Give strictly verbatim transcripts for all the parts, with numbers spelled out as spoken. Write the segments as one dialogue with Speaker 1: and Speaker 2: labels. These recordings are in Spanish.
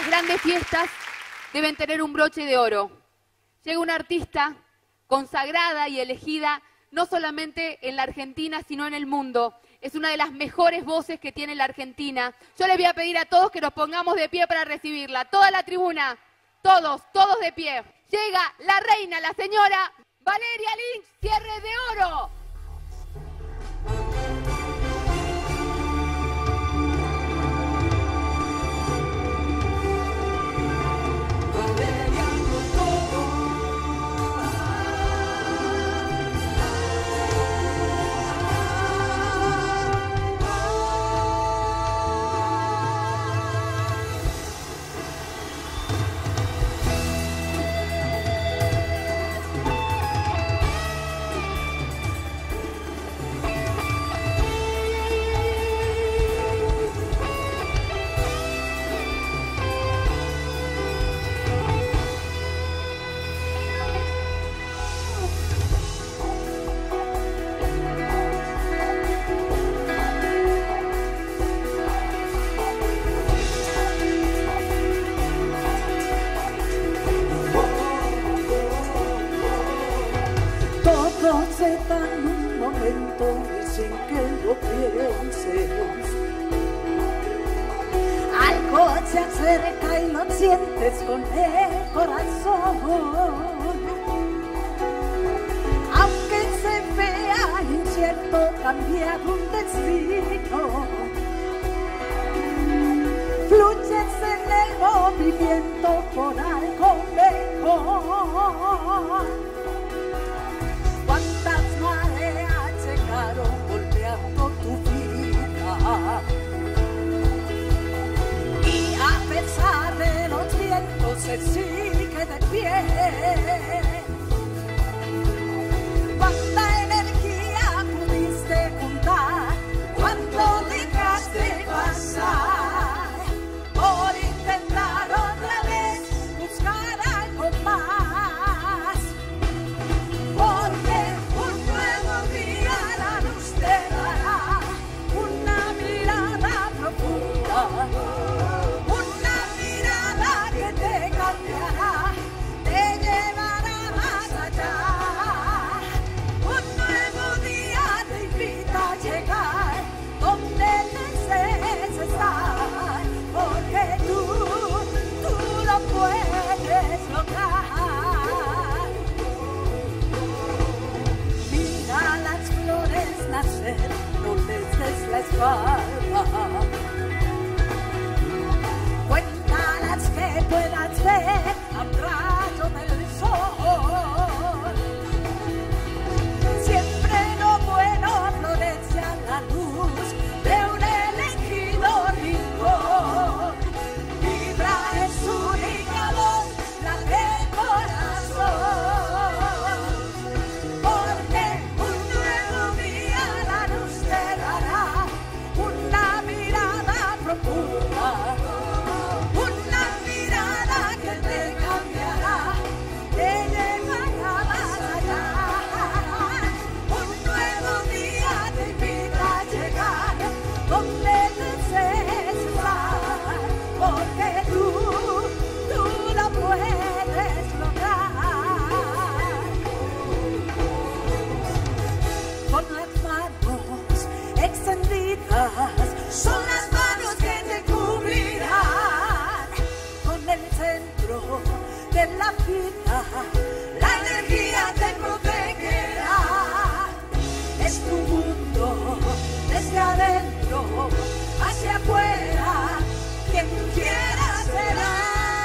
Speaker 1: las grandes fiestas deben tener un broche de oro. Llega una artista consagrada y elegida no solamente en la Argentina, sino en el mundo. Es una de las mejores voces que tiene la Argentina. Yo les voy a pedir a todos que nos pongamos de pie para recibirla. Toda la tribuna, todos, todos de pie. Llega la reina, la señora Valeria Lynch, Cierre de Oro.
Speaker 2: Sin que lo pienses, algo se acerca y lo sientes con el corazón, aunque se vea incierto cambiar un destino, fluyes en el movimiento por algo mejor. ¿Cuántas mareas llegaron golpeando tu vida? Y a pesar de los vientos se sigue de pie. ¿Cuánta energía pudiste juntar cuando dejaste pasar por intentar otra vez buscar algo más? Porque un nuevo día la luz te dará una mirada profunda, una mirada que te cambiará, te llevará más allá. Un nuevo día te invita a llegar donde desees estar, porque tú, tú lo puedes lograr. Mira las flores nacer, no les des la espalda. Cuéntalas que puedas ver a un rayo del sol. Siempre lo bueno florece a la luz de un elegido rincón. Vibra en su única voz, la del corazón. Porque un nuevo día la luz te dará una mirada profunda, una mirada que te cambiará, te llevará más allá. Un nuevo día te invita a llegar donde desees estar, porque tú, tú lo puedes lograr. Con las manos extendidas son las manos que te cubrirán. Con el centro de la vida la energía te protegerá. Es tu mundo desde adentro hacia afuera, quien tú quieras será.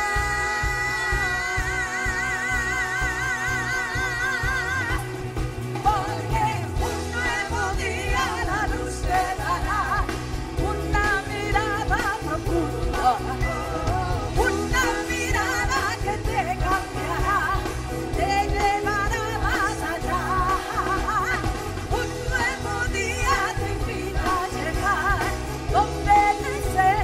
Speaker 2: Porque un nuevo día la luz te dará una mirada profunda, una mirada que te cambiará, te llevará más allá. Un nuevo día te invita a llegar donde desees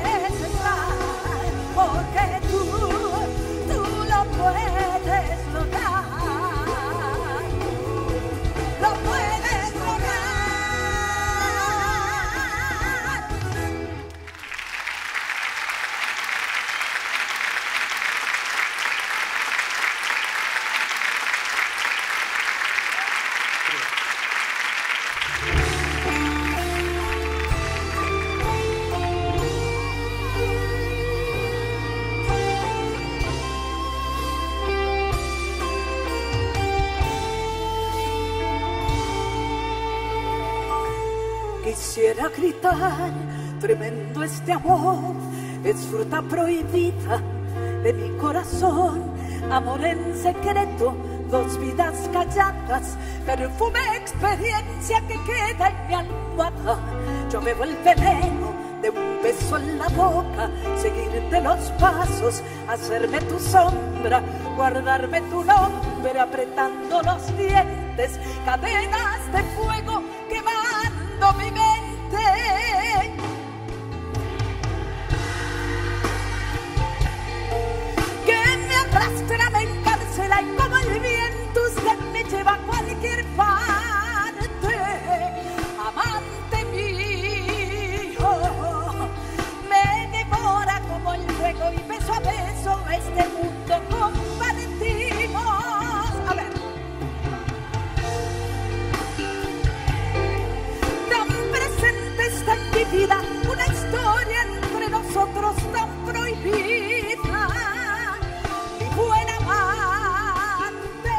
Speaker 2: quisiera gritar, tremendo este amor, es fruta prohibida de mi corazón, amor en secreto, dos vidas calladas, perfume, experiencia que queda en mi almohada. Yo bebo el veneno de un beso en la boca, seguirte los pasos, hacerme tu sombra, guardarme tu nombre, apretando los dientes, cadenas de fuego quemando mi mente. Que me arrastra, me encarcela y como el viento usted me lleva a cualquier parte. Amante mío, me devora como el fuego y beso a beso este mundo compartimos. A ver. Tan presente está en mi vida una historia entre nosotros tan prohibida. Mi buena amante,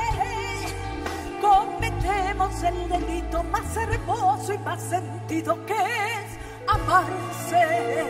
Speaker 2: cometemos el delito más hermoso y más sentido que es amarse.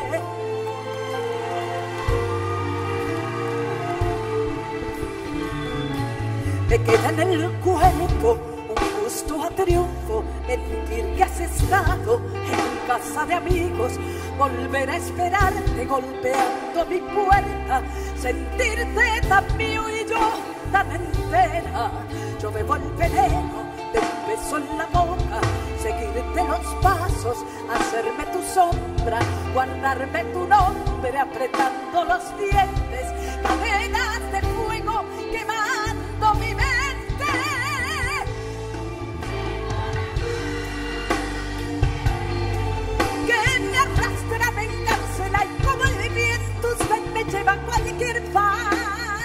Speaker 2: Me queda en el cuerpo un gusto a triunfo, mentir que has estado en casa de amigos, volver a esperarte golpeando mi puerta, sentirte tan mío y yo tan entera. Yo bebo el veneno de un beso en la boca, seguirte los pasos, hacerme tu sombra, guardarme tu nombre, apretando los dientes, cadenas de fuego quemando mi mente. Que me arrastra, me encarcela y como el viento usted me lleva a cualquier parte.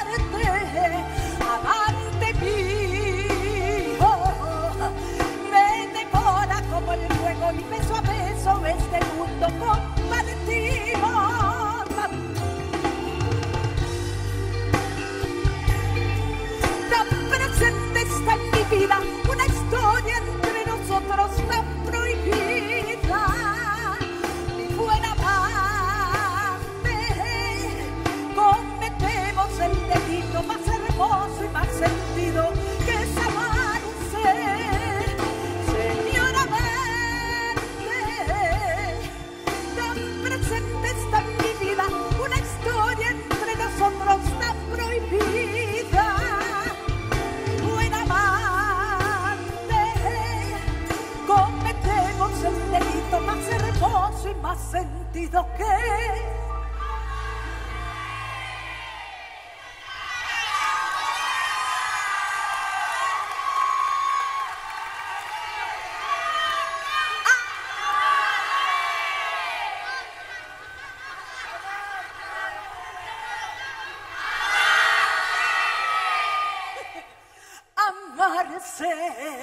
Speaker 2: Amante mío, me devora como el fuego y beso a beso este mundo compartimos. Tan presente está en mi vida una historia entre nosotros tan prohibida. Mi buena amante, cometemos el delito más hermoso y más sentido que es amarse. Señora amante, tan presente está en mi vida una historia entre nosotros tan prohibida. Buena amante, cometemos el delito más hermoso y más sentido que amarse.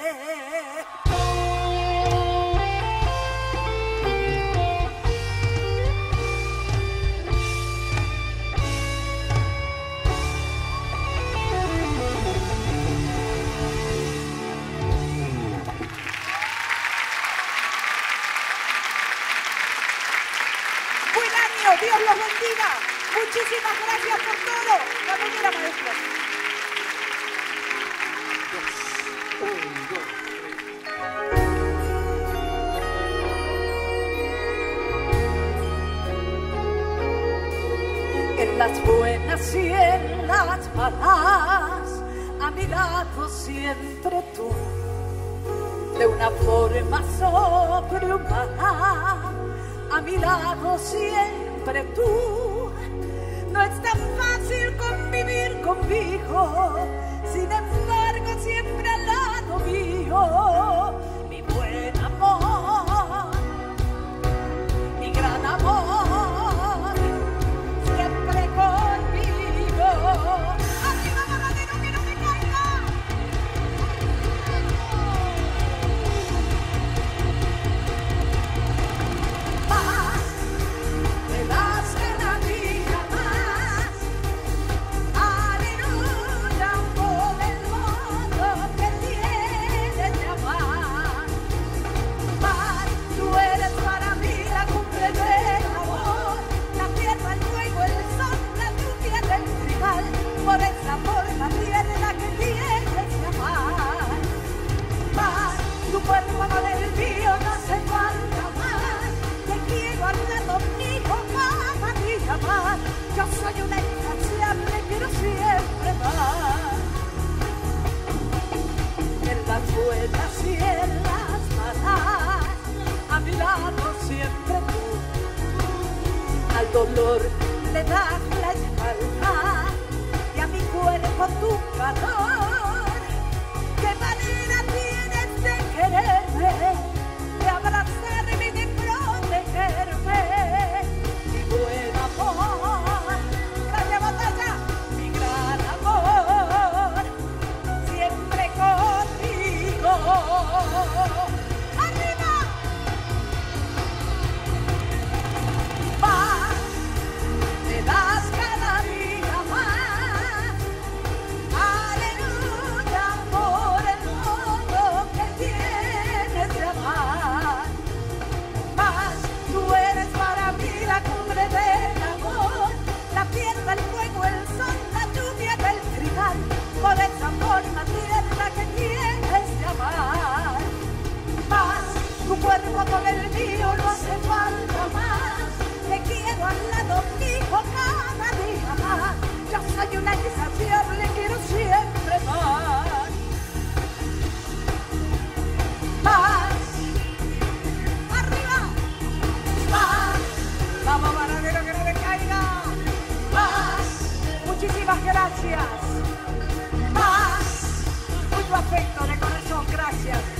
Speaker 2: Buen año, Dios los bendiga. Muchísimas gracias por todo. Cuando quiera, maestro. En las buenas y en las malas, a mi lado siempre tú, de una forma sobrehumana, a mi lado siempre tú. No es tan fácil convivir conmigo, sin embargo siempre al lado mío, mi buen amor, mi gran amor, siempre conmigo. Arriba la mano que no me caiga. Más me das cada día más. Aleluya. una insaciable, quiero siempre más. En las buenas y en las malas, a mi lado siempre tú. Al dolor le das la espalda y a mi cuerpo tu calor. ¿Qué manera tienes de quererme, de abrazarme y de protegerme? Mi buen amor, grande batalla, mi gran amor, siempre contigo. ¡Arriba! Más, me das cada día más. Aleluya, por el modo que tienes de amar. Más, tú eres para mí la cumbre del amor, la tierra, el fuego, el sol, la lluvia del trigal, por esa forma tierna que tienes de amar. Más, tu cuerpo con el mío no hace falta más. Te quiero al lado mío cada día más. Yo soy una insaciable, quiero siempre más. Más, arriba, más. Vamos, Baradero, que no le caiga. Más, muchísimas gracias. Más, mucho afecto de corazón, gracias.